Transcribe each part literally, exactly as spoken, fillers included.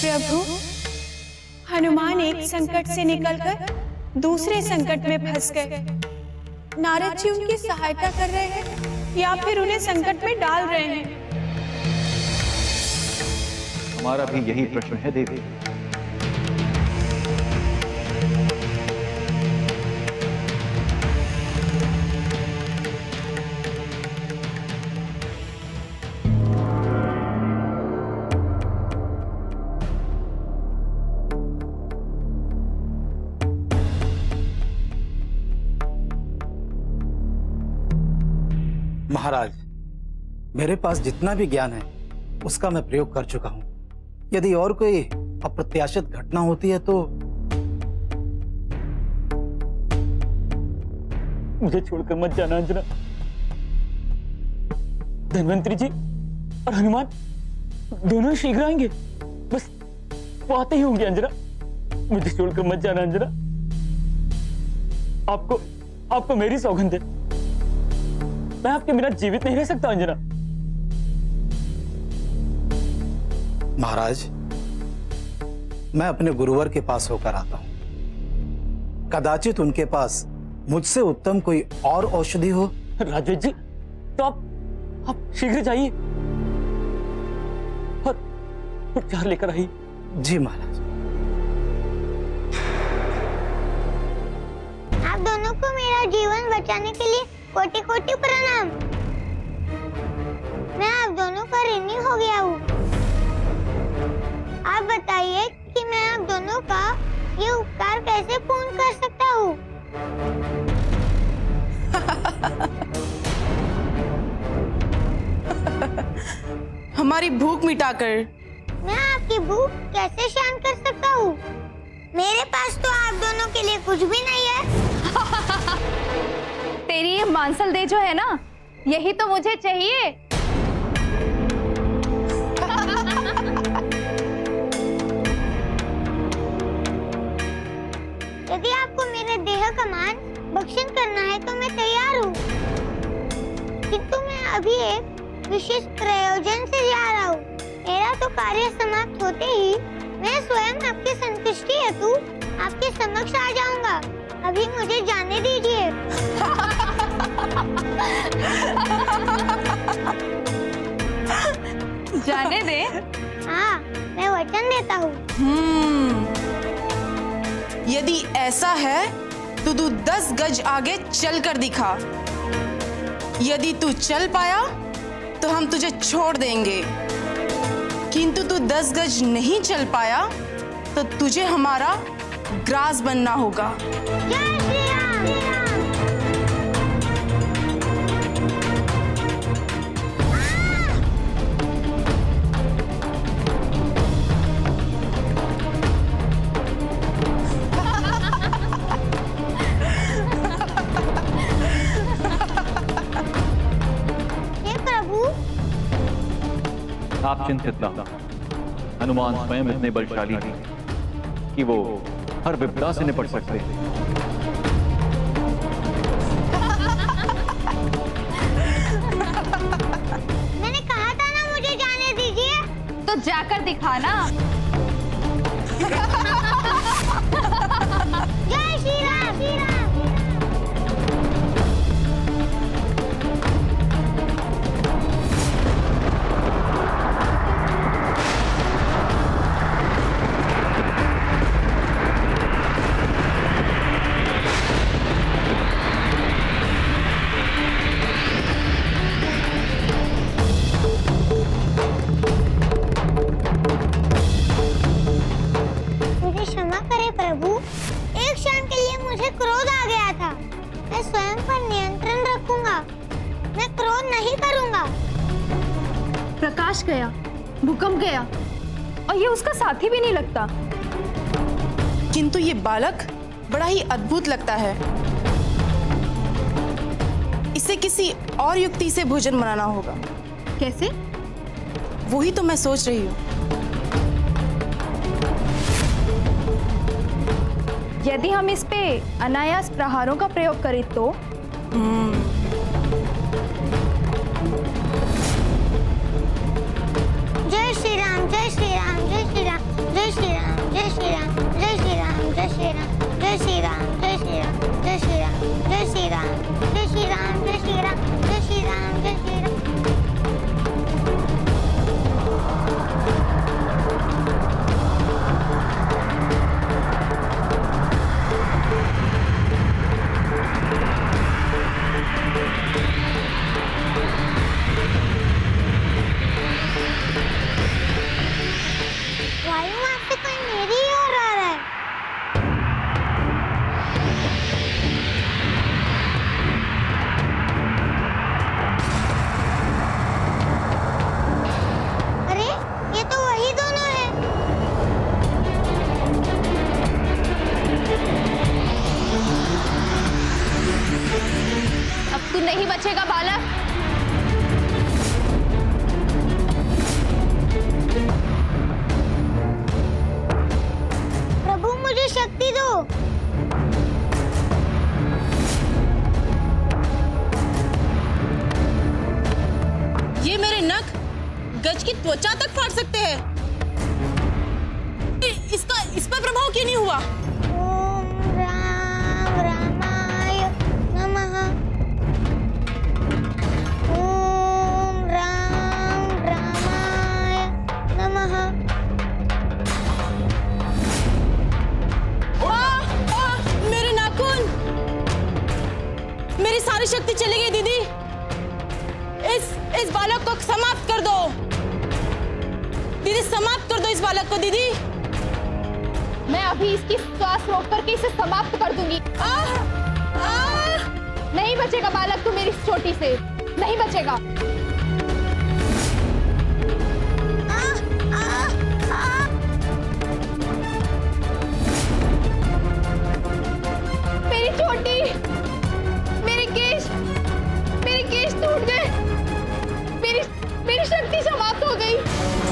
प्रभु, हनुमान एक संकट से निकलकर दूसरे संकट में फंस गए। नारद जी उनकी सहायता कर रहे हैं या फिर उन्हें संकट में डाल रहे हैं? हमारा भी यही प्रश्न है देवी। महाराज, मेरे पास जितना भी ज्ञान है उसका मैं प्रयोग कर चुका हूं। यदि और कोई अप्रत्याशित घटना होती है तो मुझे छोड़कर मत जाना अंजना। धन्वंतरी जी और हनुमान दोनों शीघ्र आएंगे। बस वो आते ही होंगे अंजना। मुझे छोड़कर मत जाना अंजना। आपको आपको मेरी सौगंध है। मैं आपके बिना जीवित नहीं रह सकता अंजना। महाराज, मैं अपने गुरुवर के पास होकर आता हूं। कदाचित उनके पास मुझसे उत्तम कोई और औषधि हो। राजवीर जी, तो आप आप शीघ्र जाइए और उपचार लेकर आइए। जी महाराज। आप दोनों को मेरा जीवन बचाने के लिए कोटि कोटि प्रणाम। मैं आप दोनों का ऋणी हो गया हूँ। आप बताइए कि मैं आप दोनों का ये उपकार कैसे पूर्ण कर सकता हूँ? हमारी भूख मिटाकर। मैं आपकी भूख कैसे शांत कर सकता हूँ? मेरे पास तो आप दोनों के लिए कुछ भी नहीं है। तेरी ये मांसल दे जो है ना, यही तो मुझे चाहिए। यदि आपको मेरे देह का मान भक्षण करना है तो मैं तैयार हूँ, किंतु मैं अभी एक विशेष प्रयोजन से जा रहा हूँ। मेरा तो कार्य समाप्त होते ही मैं स्वयं आपकी संतुष्टि हेतु आपके समक्ष आ जाऊंगा। अभी मुझे जाने दीजिए। जाने दे? हाँ, मैं वचन देता हूँ। हम्म, यदि ऐसा है तो तू दस गज आगे चल कर दिखा। यदि तू चल पाया तो हम तुझे छोड़ देंगे, किंतु तू दस गज नहीं चल पाया तो तुझे हमारा ग्रास बनना होगा। जय श्री राम। हे प्रभु, आप चिंतित ना हो। हनुमान स्वयं इतने बलशाली हैं कि वो हर विपदा से निपट सकते हैं। मैंने कहा था ना मुझे जाने दीजिए। तो जाकर दिखाना। जय श्री राम। श्री राम। प्रभु, एक क्षण के लिए मुझे क्रोध आ गया था। मैं स्वयं पर नियंत्रण रखूंगा। मैं क्रोध नहीं करूंगा। प्रकाश गया, भूकंप गया और ये उसका साथी भी नहीं लगता। किंतु ये बालक बड़ा ही अद्भुत लगता है। इसे किसी और युक्ति से भोजन बनाना होगा। कैसे? वही तो मैं सोच रही हूँ। यदि हम इस पे अनायास प्रहारों का प्रयोग करें तो? जय श्री राम, जय श्री राम, जय श्री राम, जय सकते हैं। इसका इस पर प्रभाव क्यों नहीं हुआ? ओम राम रामाय नमः। ओम राम रामाय नमः। आ, आ, मेरे नाखून, मेरी सारी शक्ति चली गई दीदी। इस इस बालक को समाप्त कर दो दीदी, समाप्त कर दो इस बालक को दीदी। मैं अभी इसकी श्वास रोक करके इसे समाप्त कर दूंगी। आ, आ, नहीं बचेगा बालक तू मेरी चोटी से, नहीं बचेगा। आ, आ, आ। मेरी चोटी, मेरे केश, मेरे केश टूट गए, मेरी मेरी शक्ति समाप्त हो गई।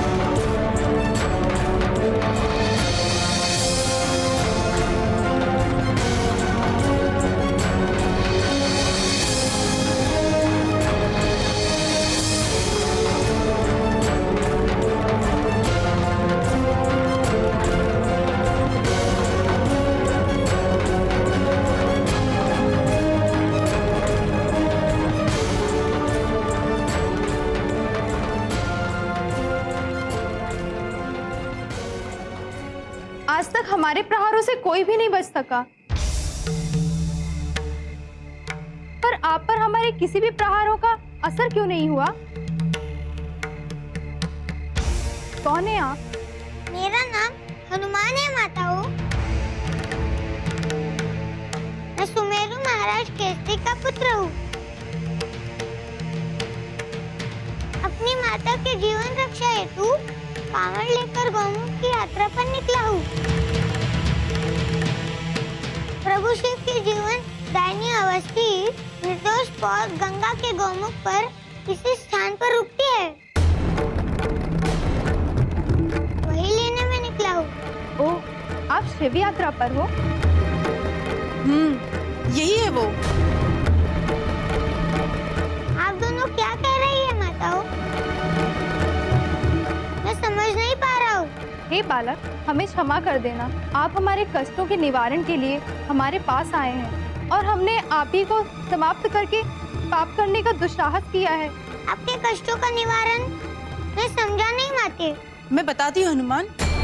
आज तक हमारे प्रहारों से कोई भी नहीं बच सका, पर आप पर हमारे किसी भी प्रहारों का असर क्यों नहीं हुआ? कौन है आप? मेरा नाम हनुमान है माताओं। मैं सुमेरु महाराज केसरी का पुत्र हूँ। अपनी माता के जीवन रक्षा हेतु कांवड़ लेकर गौमुख की यात्रा पर निकला हूँ। प्रभु शिव की जीवन दायनी अवस्थी निर्दोष पौध गंगा के गौमुख पर किसी स्थान पर रुकती है, वही लेने में निकला हूँ। ओह, आप शिव यात्रा पर हो? हम्म, यही है वो। आप दोनों क्या कह रही है माताओं? मैं समझ नहीं पा रहा हूँ। हे बालक, हमें क्षमा कर देना। आप हमारे कष्टों के निवारण के लिए हमारे पास आए हैं और हमने आप ही को समाप्त करके पाप करने का दुस्साहस किया है। आपके कष्टों का निवारण मैं समझा नहीं माते। मैं बताती हूँ हनुमान।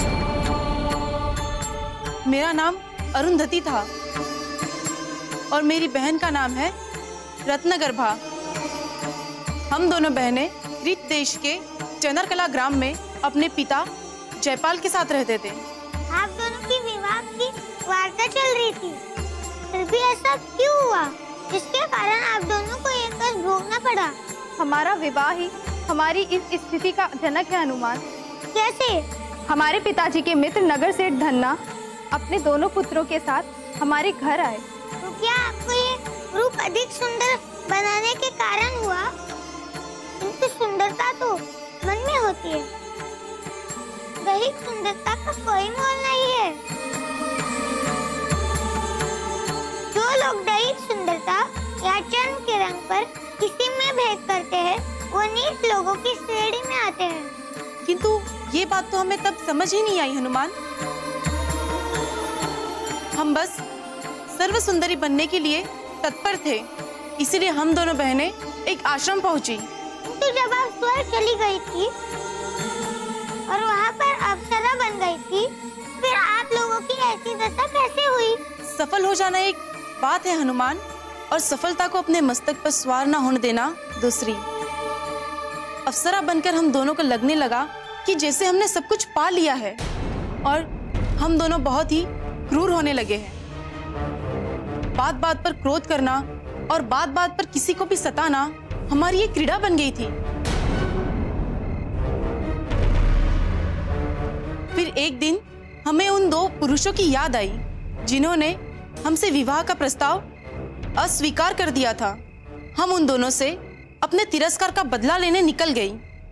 मेरा नाम अरुंधति था और मेरी बहन का नाम है रत्नगर्भा। हम दोनों बहनें रीत देश के चनरकला ग्राम में अपने पिता जयपाल के साथ रहते थे। आप दोनों की विवाह की वार्ता चल रही थी, फिर भी ऐसा क्यों हुआ जिसके कारण आप दोनों को ये कष्ट भोगना पड़ा? हमारा विवाह ही हमारी इस स्थिति का जनक है हनुमान। कैसे? हमारे पिताजी के मित्र नगर सेठ धन्ना अपने दोनों पुत्रों के साथ हमारे घर आए। तो क्या आपको ये रूप अधिक सुंदर बनाने के कारण हुआ? किंतु सुंदरता तो मन में होती है, दैहिक सुंदरता का कोई मोल नहीं है। जो लोग दैहिक सुंदरता या चर्म के रंग पर किसी में भेद करते हैं, वो नीच लोगों की श्रेणी में आते हैं। किंतु ये बात तो हमें तब समझ ही नहीं आई हनुमान। हम बस सर्व सुंदरी बनने के लिए तत्पर थे, इसीलिए हम दोनों बहनें एक आश्रम पहुंची। तो जब आप स्वर्ग चली गई थी और वहाँ पर अप्सरा बन गई थी, फिर आप लोगों की ऐसी दशा कैसे हुई? सफल हो जाना एक बात है हनुमान, और सफलता को अपने मस्तक पर सवार न होने देना दूसरी। अप्सरा बनकर हम दोनों को लगने लगा कि जैसे हमने सब कुछ पा लिया है और हम दोनों बहुत ही क्रूर होने लगे हैं। बात बात पर क्रोध करना और बात बात पर किसी को भी सताना हमारी एक क्रीड़ा बन गई थी। फिर एक दिन हमें उन दो पुरुषों की याद आई जिन्होंने हमसे विवाह का प्रस्ताव अस्वीकार कर दिया था। हम उन दोनों से अपने तिरस्कार का बदला लेने निकल गई।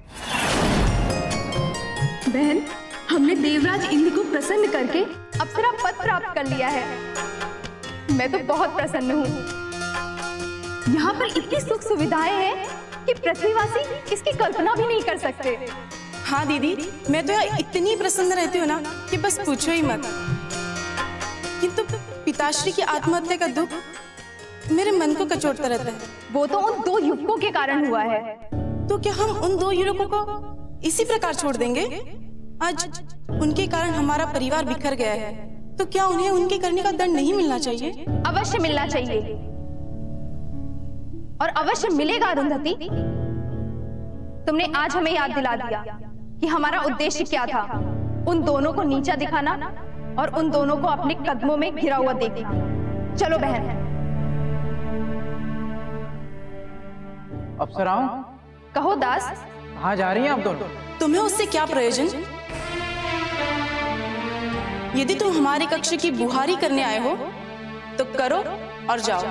बहन, हमने देवराज इंद्र को प्रसन्न करके अप्सरा पद प्राप्त कर लिया है। मैं तो बहुत प्रसन्न हूँ। यहाँ पर इतनी सुख सुविधाएं हैं कि पृथ्वीवासी इसकी कल्पना भी नहीं कर सकते। हाँ दीदी, मैं तो यहाँ इतनी प्रसन्न रहती हूँ ना कि बस पूछो ही मत। किंतु पिताश्री की आत्महत्या का दुख मेरे मन को कचोटता रहता है। वो तो उन दो युवकों के कारण हुआ है। तो क्या हम उन दो युवकों को इसी प्रकार छोड़ देंगे? आज उनके कारण हमारा परिवार बिखर गया है, तो क्या उन्हें उनके करने का दंड नहीं मिलना चाहिए? अवश्य मिलना चाहिए, और अवश्य मिलेगा अरुंधति। तुमने आज हमें याद दिला दिया कि हमारा उद्देश्य क्या था। उन दोनों को नीचा दिखाना और उन दोनों को अपने कदमों में घिरा हुआ देखना। चलो बहन। अप्सराओं, कहो दास। कहाँ जा रही हैं आप दोनों? तुम्हें उससे क्या प्रयोजन? यदि तुम हमारे कक्ष की बुहारी करने आए हो तो करो और जाओ।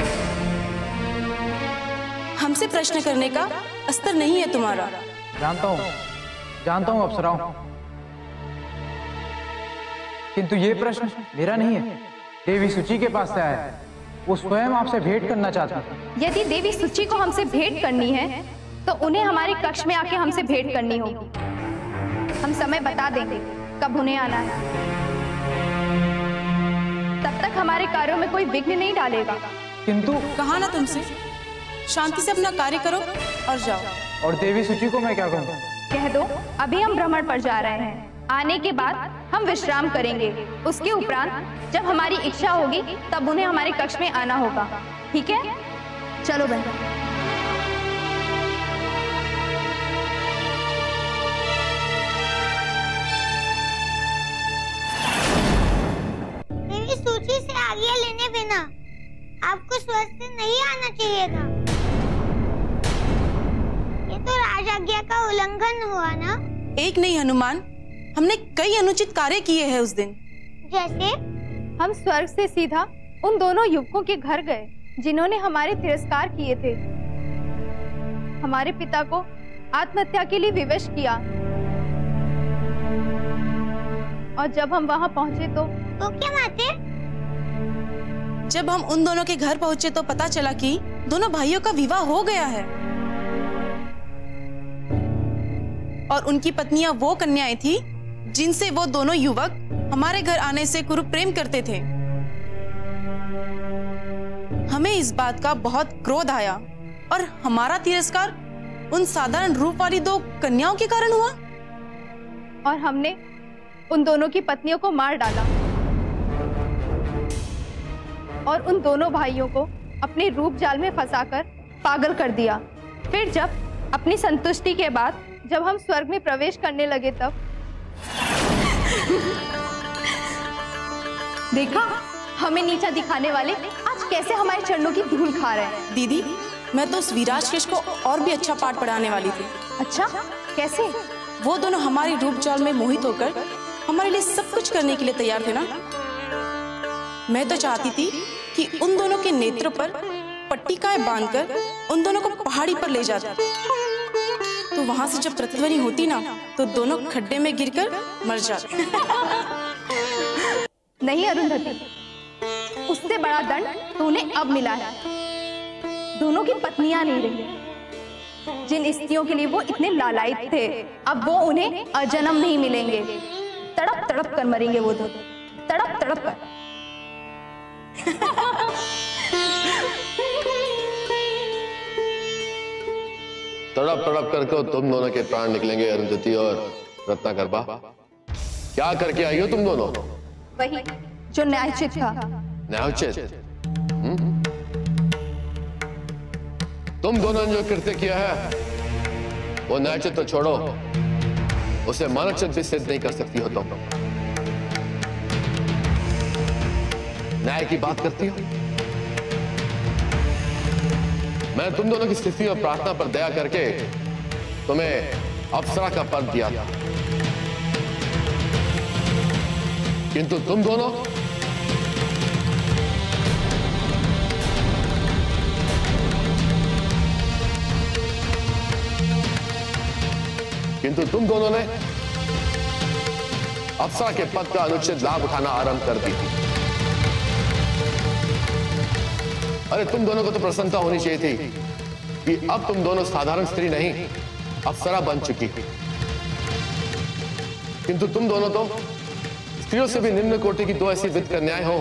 हमसे प्रश्न करने का अस्तर नहीं है तुम्हारा। जानता हूँ, जानता हूँ अप्सराओं, किंतु ये प्रश्न मेरा नहीं है, देवी सूची के पास से आया है। वो स्वयं आपसे भेंट करना चाहती है। यदि देवी सूची को हमसे भेंट करनी है तो उन्हें हमारे कक्ष में आके हमसे भेंट करनी होगी। हम समय बता देंगे कब उन्हें आना है। तब तक हमारे कार्यों में कोई विघ्न नहीं डालेगा। किंतु कहा ना तुमसे, शांति से अपना कार्य करो और जाओ। और देवी सूची को मैं क्या कहूँ? कह दो अभी हम भ्रमण पर जा रहे हैं, आने के बाद हम विश्राम करेंगे। उसके उपरांत जब हमारी इच्छा होगी तब उन्हें हमारे कक्ष में आना होगा। ठीक है, चलो बहन। मेरी सूची से आज्ञा लेने बिना आपको स्वस्थ नहीं आना चाहिए था। ये तो राजाज्ञा का उल्लंघन हुआ ना? एक नहीं हनुमान, हमने कई अनुचित कार्य किए हैं उस दिन। जैसे? हम स्वर्ग से सीधा उन दोनों युवकों के घर गए जिन्होंने हमारे तिरस्कार किए थे। हमारे पिता को आत्महत्या के लिए विवश किया। और जब हम वहां पहुंचे तो तो क्या माते? जब हम उन दोनों के घर पहुंचे तो पता चला कि दोनों भाइयों का विवाह हो गया है और उनकी पत्नियां वो कन्याएं थी जिनसे वो दोनों युवक हमारे घर आने से कुरूप प्रेम करते थे। हमें इस बात का बहुत क्रोध आया और हमारा तिरस्कार उन साधारण रूप वाली दो कन्याओं के कारण हुआ। और हमने उन दोनों की पत्नियों को मार डाला और उन दोनों भाइयों को अपने रूप जाल में फंसाकर पागल कर दिया। फिर जब अपनी संतुष्टि के बाद जब हम स्वर्ग में प्रवेश करने लगे तब देखा, हमें नीचा दिखाने वाले आज कैसे हमारे चरणों की धूल खा रहे हैं। दीदी, मैं तो उस विराज केश को और भी अच्छा पाठ पढ़ाने वाली थी। अच्छा, कैसे? वो दोनों हमारे रूप जाल में मोहित होकर हमारे लिए सब कुछ करने के लिए तैयार थे ना। मैं तो चाहती थी कि उन दोनों के नेत्रों पर पट्टिकाएं बांधकर उन दोनों को पहाड़ी पर ले जाता, तो वहां से जब प्रतिध्वनि होती ना तो दोनों खड्डे में गिरकर मर जाते। नहीं अरुंधति, उससे बड़ा दंड तो उन्हें अब मिला है। दोनों की पत्नियां नहीं रही जिन स्त्रियों के लिए वो इतने लालायित थे, अब वो उन्हें अजन्म नहीं मिलेंगे। तड़प तड़प कर मरेंगे वो दोनों, तड़प तड़प कर। तड़प तड़प करके तुम दोनों के प्राण निकलेंगे अरुंधति और रत्नाकरबा। क्या करके आई हो तुम दोनों? वही जो न्यायोचित था। न्यायोचित? तुम दोनों ने जो कृत्य किया है वो न्यायोचित तो छोड़ो, उसे मानवचित भी सिद्ध नहीं कर सकती हो तुम। न्याय की बात करती हो? मैं तुम दोनों की स्थिति और प्रार्थना पर दया करके तुम्हें अप्सरा का पद दिया था, किंतु तुम दोनों किंतु तुम दोनों ने अप्सरा के पद का अनुचित लाभ उठाना आरंभ कर दी थी। अरे तुम दोनों को तो प्रसन्नता होनी चाहिए थी कि अब तुम दोनों साधारण स्त्री नहीं, अप्सरा बन चुकी। किंतु तुम दोनों तो स्त्रियों से भी निम्न कोटि की दो ऐसी विध कन्याएं हो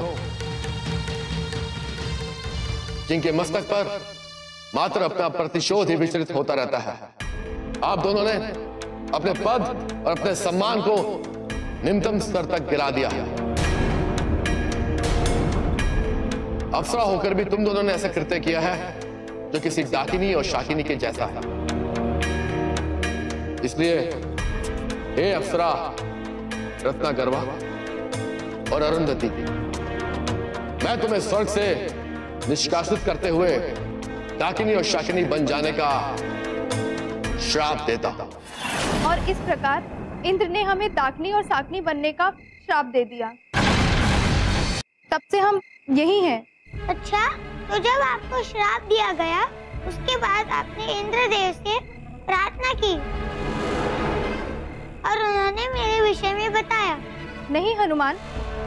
जिनके मस्तक पर मात्र अपना प्रतिशोध ही विचलित होता रहता है। आप दोनों ने अपने पद और अपने सम्मान को निम्नतम स्तर तक गिरा दिया। अप्सरा होकर भी तुम दोनों ने ऐसा कृत्य किया है जो किसी डाकिनी और शाकिनी के जैसा है। इसलिए हे अप्सरा, रत्नागर्वा और अरुंधति, मैं तुम्हें स्वर्ग से निष्कासित करते हुए डाकिनी और शाकिनी बन जाने का श्राप देता हूं। और इस प्रकार इंद्र ने हमें डाकिनी और शाकिनी बनने का श्राप दे दिया। तब से हम यही हैं। अच्छा, तो जब आपको श्राप दिया गया उसके बाद आपने इंद्रदेव से प्रार्थना की और उन्होंने मेरे विषय में बताया? नहीं हनुमान,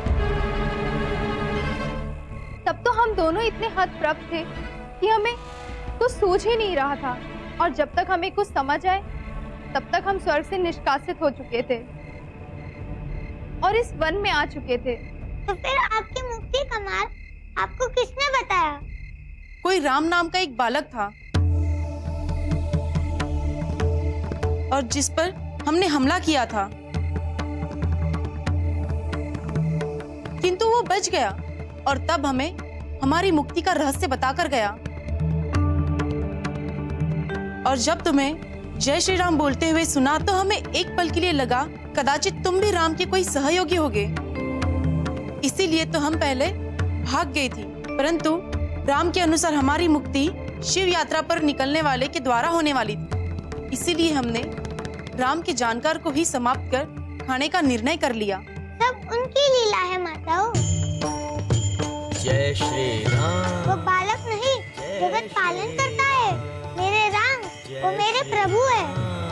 तब तो हम दोनों इतने हतप्रभ थे कि हमें कुछ सूझ ही नहीं रहा था, और जब तक हमें कुछ समझ आए तब तक हम स्वर्ग से निष्कासित हो चुके थे और इस वन में आ चुके थे। तो फिर आपकी मुक्ति का मार्ग आपको किसने बताया? कोई राम नाम का एक बालक था और जिस पर हमने हमला किया था, किंतु वो बच गया और तब हमें हमारी मुक्ति का रहस्य बताकर गया। और जब तुम्हें जय श्री राम बोलते हुए सुना तो हमें एक पल के लिए लगा कदाचित तुम भी राम के कोई सहयोगी होगे, इसीलिए तो हम पहले भाग गई थी। परंतु राम के अनुसार हमारी मुक्ति शिव यात्रा पर निकलने वाले के द्वारा होने वाली थी, इसीलिए हमने राम के जानकार को ही समाप्त कर खाने का निर्णय कर लिया। सब उनकी लीला है माताओं। जय श्री राम। वो बालक नहीं, जगत पालन करता है। मेरे राम वो मेरे प्रभु है।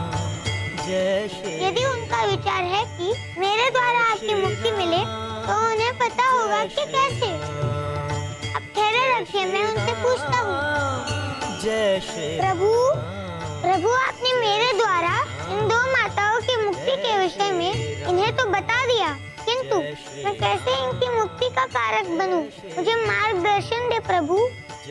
यदि उनका विचार है कि मेरे द्वारा आपकी मुक्ति मिले तो उन्हें पता होगा कि कैसे। अब ठहरे रखिए, मैं उनसे पूछता हूँ। प्रभु प्रभु आपने मेरे द्वारा इन दो माताओं की मुक्ति के विषय में इन्हें तो बता दिया, किंतु मैं कैसे इनकी मुक्ति का कारक बनूं? मुझे मार्गदर्शन दे प्रभु।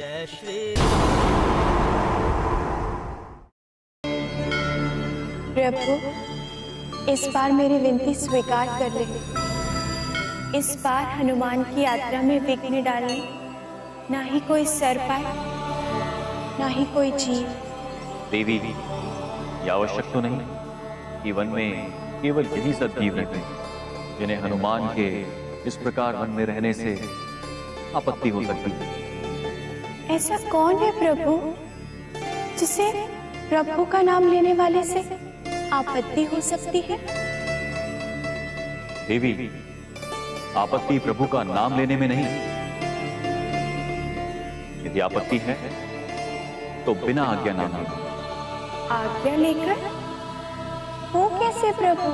प्रभु, इस बार मेरी विनती स्वीकार कर ले। इस बार हनुमान की यात्रा में विघ्न डालने ना ही कोई सर पाए ना ही कोई जीव। देवी, यह आवश्यक तो नहीं कि वन में केवल यही सद्जीव रहते हैं जिन्हें हनुमान के इस प्रकार वन में रहने से आपत्ति हो सकती है। ऐसा कौन है प्रभु जिसे प्रभु का नाम लेने वाले से आपत्ति हो सकती है? देवी, आपत्ति प्रभु का नाम लेने में नहीं, यदि आपत्ति है तो बिना आज्ञा ना लेना। आज्ञा लेकर? वो कैसे प्रभु?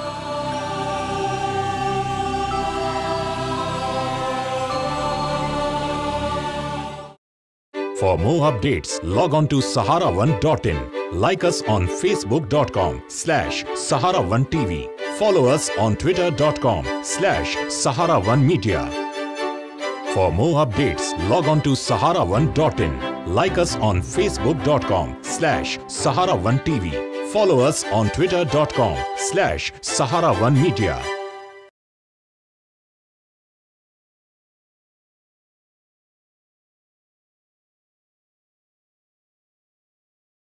For more updates, log on to sahara one dot in. Like us on facebook dot com slash sahara one T V. Follow us on twitter dot com slash sahara one media. For more updates, log on to sahara one dot in. Like us on facebook dot com slash sahara one T V. Follow us on twitter dot com slash sahara one media.